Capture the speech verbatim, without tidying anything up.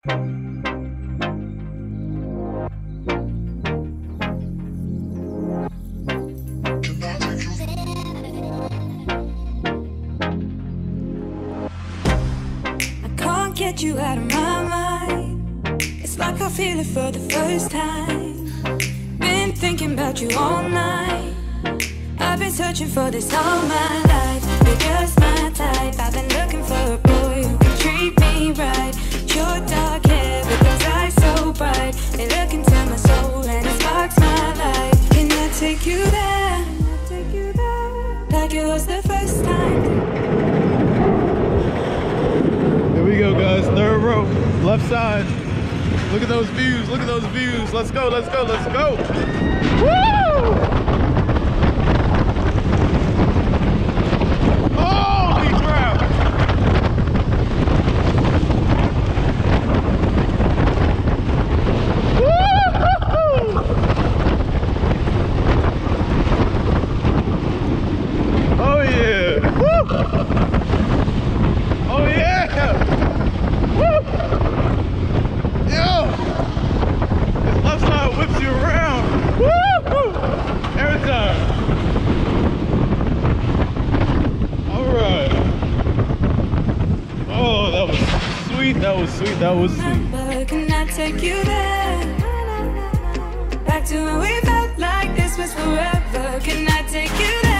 Get you out of my mind. It's like I feel it for the first time. Been thinking about you all night. I've been searching for this all my life. You're just my type. I've been looking for a boy who can treat me right. Your dark hair with those eyes so bright. They look into my soul and it sparks my life. Can I take you there? Can I take you there? Like it was the first time. Here we go, guys. Third row, left side. Look at those views. Look at those views. Let's go. Let's go. Let's go. Woo! Holy crap! Woo! Oh yeah! Woo! Oh yeah! Woo! Yo! This left side whips you around. Woo! Every time. Alright. Oh, that was sweet. That was sweet. That was sweet. Can I take you there? Back to when we felt like this was forever. Can I take you there?